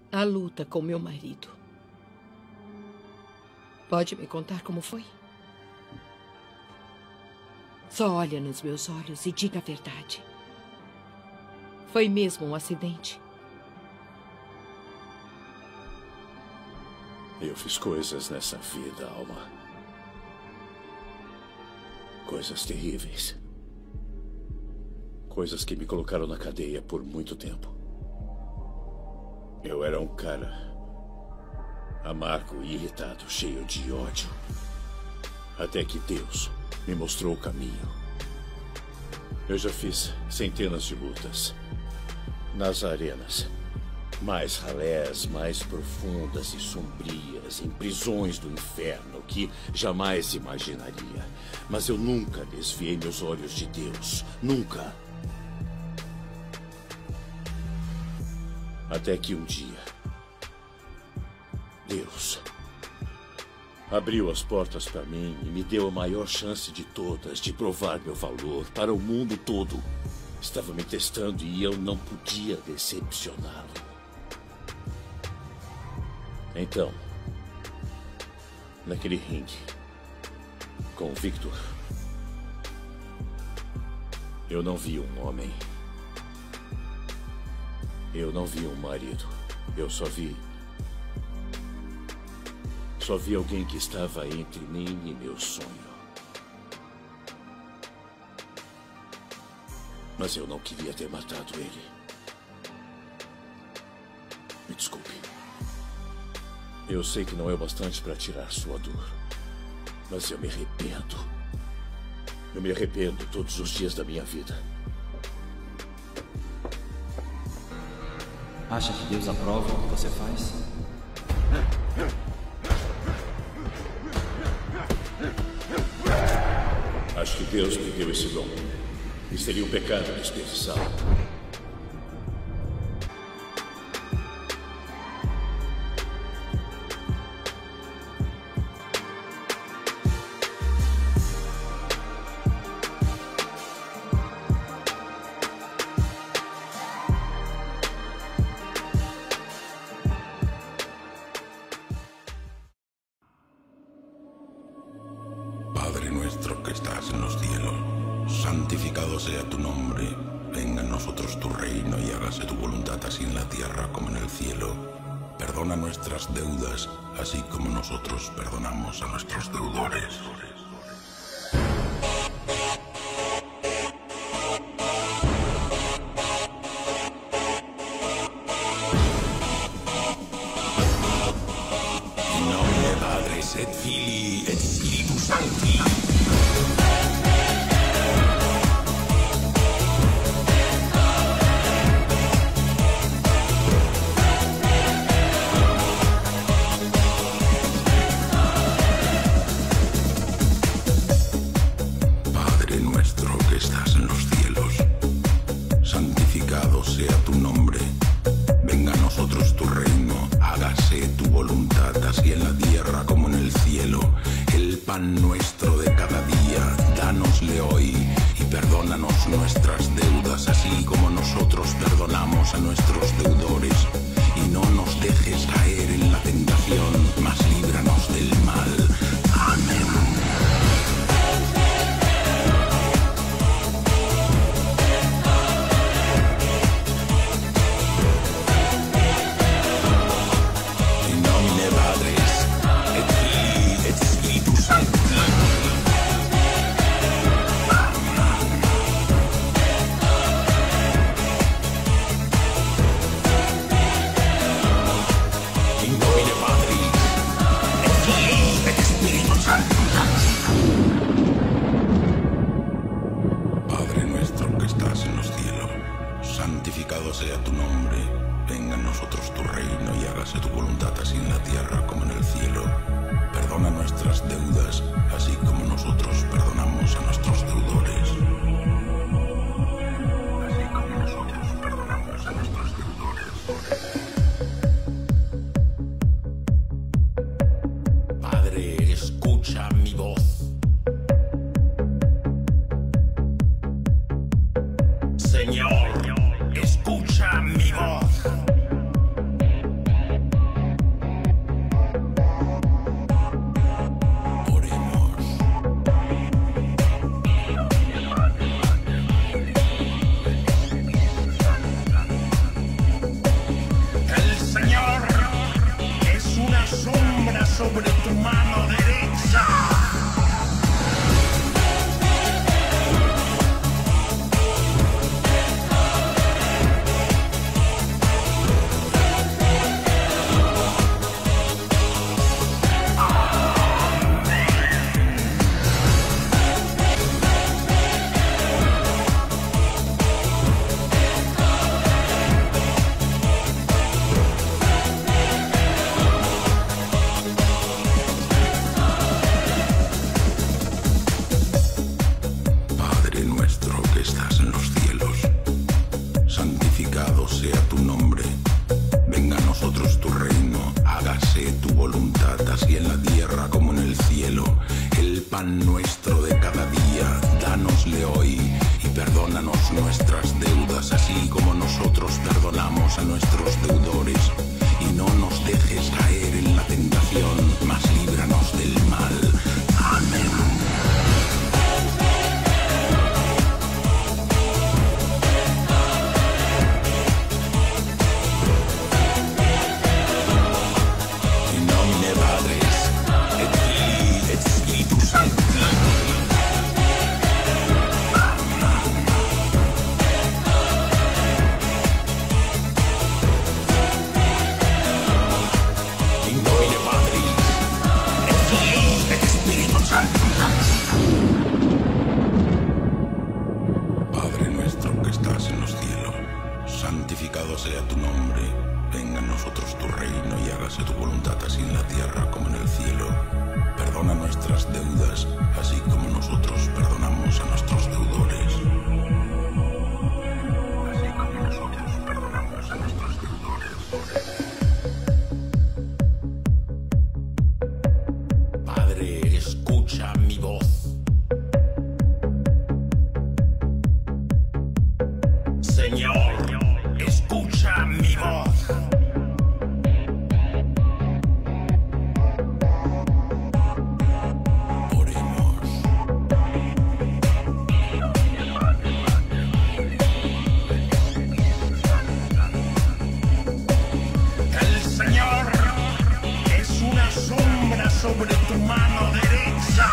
A luta com meu marido. Pode me contar como foi? Só olha nos meus olhos e diga a verdade. Foi mesmo um acidente? Eu fiz coisas nessa vida, Alma. Coisas terríveis. Coisas que me colocaram na cadeia por muito tempo. Eu era um cara amargo e irritado, cheio de ódio. Até que Deus me mostrou o caminho. Eu já fiz centenas de lutas nas arenas mais ralés, mais profundas e sombrias, em prisões do inferno que jamais imaginaria. Mas eu nunca desviei meus olhos de Deus. Nunca. Até que um dia, Deus abriu as portas para mim e me deu a maior chance de todas de provar meu valor para o mundo todo. Estava me testando e eu não podia decepcioná-lo. Então, naquele ringue com o Victor, eu não vi um homem. Eu não vi um marido. Eu só vi alguém que estava entre mim e meu sonho. Mas eu não queria ter matado ele. Me desculpe. Eu sei que não é o bastante para tirar sua dor. Mas eu me arrependo. Eu me arrependo todos os dias da minha vida. Acha que Deus aprova o que você faz? Acho que Deus me deu esse dom. E seria um pecado desperdiçá-lo. Padre nuestro que estás en los cielos, santificado sea tu nombre. Venga a nosotros tu reino y hágase tu voluntad así en la tierra como en el cielo. Perdona nuestras deudas, así como nosotros perdonamos a nuestros deudores. In nomine Patris et Filii et Spiritus Sancti. Padre nuestro que estás en los cielos, santificado sea tu nombre. Venga a nosotros tu reino, hágase tu voluntad, así en la tierra como en el cielo. El pan nuestro de cada día, dánosle hoy, y perdónanos nuestras deudas, así como nosotros perdonamos a nuestros deudores. Y no nos dejes caer en la tentación, mas líbranos del mal. Amén. In nomine Patris et Filii et Spiritus Sancti. In nomine Patris et Filii et Spiritus Sancti. Padre nuestro que estás en los cielos, santificado sea tu nombre. Venga a nosotros tu reino y hágase tu voluntad así en la tierra como en el cielo. Perdona nuestras deudas, así como nosotros perdonamos a nuestros deudores. Así como nosotros perdonamos a nuestros deudores. Padre, escucha mi voz. Señor, escucha mi voz. así en la tierra como en el cielo. El pan nuestro de cada día, dánosle hoy. Y perdónanos nuestras deudas, así como nosotros perdonamos a nuestros deudores. Y no nos dejes caer en la tentación, mas líbranos del mal. Amén. Padre nuestro que estás en los cielos, santificado sea tu nombre. Venga a nosotros tu reino y hágase tu voluntad así en la tierra como en el cielo. Perdona nuestras deudas, así como nosotros perdonamos a nuestros deudores. Así como nosotros perdonamos a nuestros deudores. Padre, escucha mi voz. Señor, escucha mi voz. Oremos. El Señor es una sombra sobre tu mano derecha.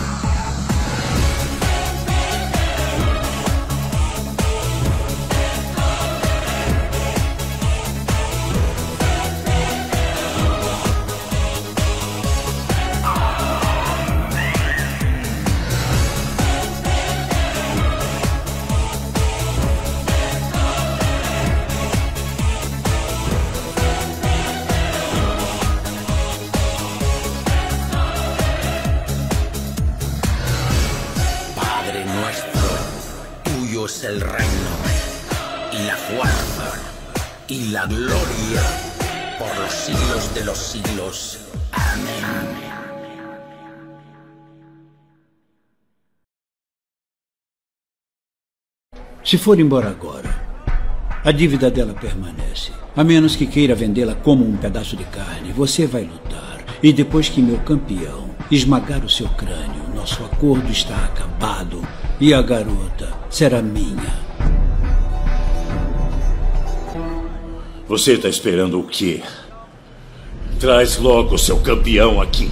Es el reino y la fuerza y la gloria por los siglos de los siglos. Amén. Se for embora agora, a dívida dela permanece. A menos que queira vendê-la como um pedaço de carne, você vai lutar. E depois que meu campeão esmagar o seu crânio, nosso acordo está acabado e a garota será minha. Você está esperando o quê? Traz logo o seu campeão aqui.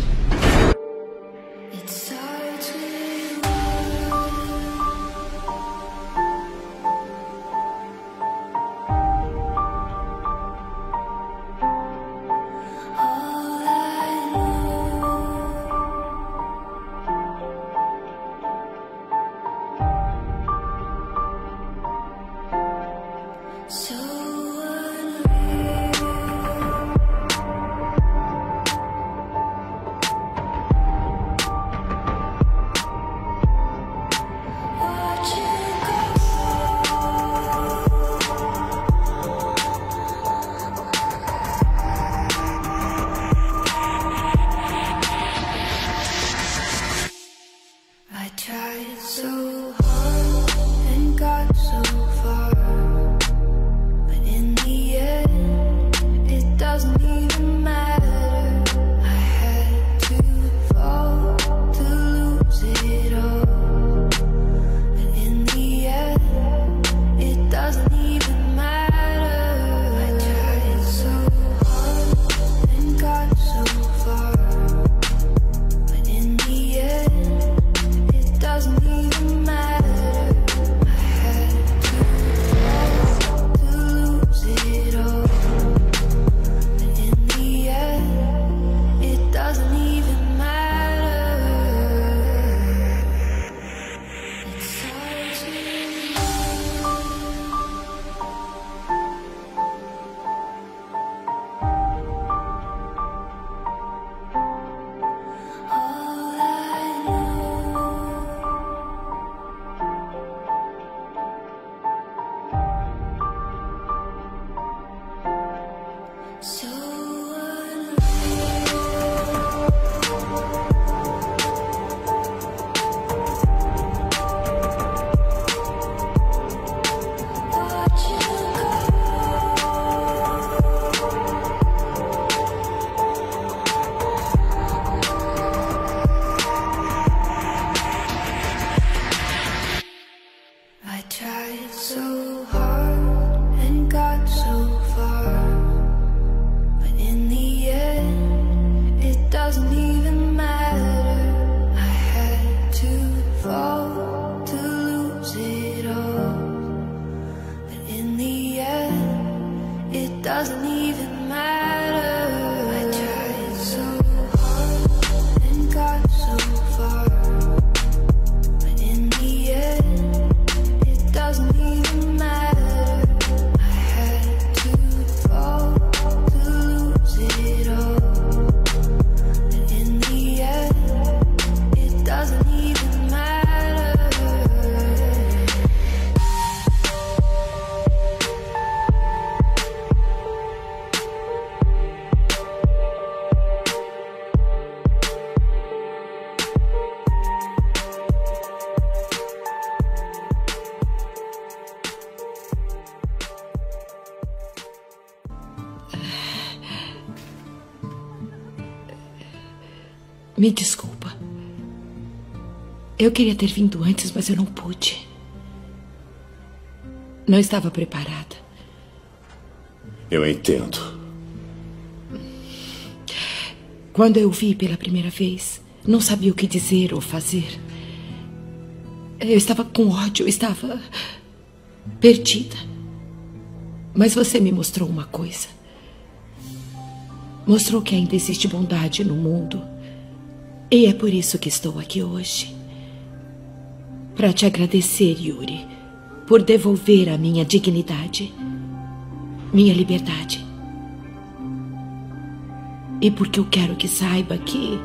Me desculpa. Eu queria ter vindo antes, mas eu não pude. Não estava preparada. Eu entendo. Quando eu o vi pela primeira vez, não sabia o que dizer ou fazer. Eu estava com ódio, eu estava perdida. Mas você me mostrou uma coisa. Mostrou que ainda existe bondade no mundo. E é por isso que estou aqui hoje. Para te agradecer, Yuri, por devolver a minha dignidade, minha liberdade. E porque eu quero que saiba que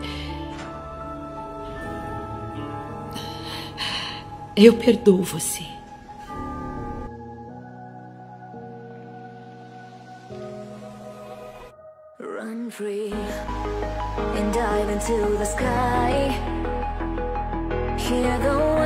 eu perdoo você. Run free and dive into the sky. Hear the